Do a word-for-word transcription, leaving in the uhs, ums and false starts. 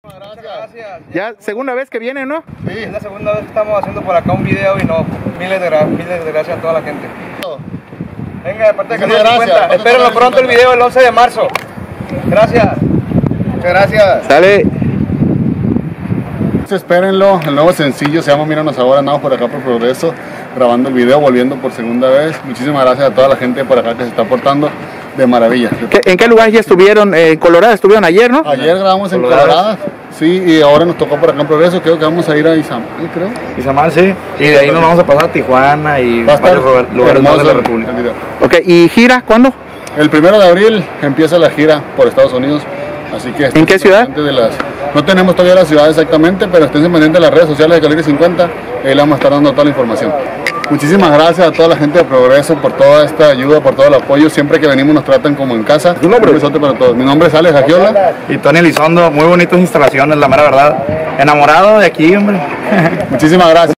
Gracias. Gracias. Ya segunda vez que viene, ¿no? Sí. Es la segunda vez que estamos haciendo por acá un video y no, miles de, gra miles de gracias a toda la gente. Venga, de parte de Canal cincuenta, espérenlo pronto el video el once de marzo. Gracias. Muchas gracias. Sale. Espérenlo, el nuevo sencillo se llama Míranos Ahora, andamos por acá por Progreso, grabando el video, volviendo por segunda vez. Muchísimas gracias a toda la gente por acá que se está portando de maravilla. ¿Qué, ¿En qué lugar ya estuvieron? Eh, en Colorado estuvieron ayer, ¿no? Ayer grabamos en Colorado, sí, y ahora nos tocó por acá en Progreso, creo que vamos a ir a Izamal, creo. Izamal, sí, y de ahí nos vamos a pasar a Tijuana y varios lugares más de la República. Ok, ¿y gira cuándo? El primero de abril empieza la gira por Estados Unidos, así que... ¿En qué ciudad? De las, no tenemos todavía la ciudad exactamente, pero estén pendientes de las redes sociales de Calibre cincuenta, ahí le vamos a estar dando toda la información. Muchísimas gracias a toda la gente de Progreso por toda esta ayuda, por todo el apoyo. Siempre que venimos nos tratan como en casa. ¿Tu nombre? Un besote para todos. Mi nombre es Alex Agiola. Y Tony Elizondo, muy bonitas instalaciones, la mera verdad. Enamorado de aquí, hombre. Muchísimas gracias.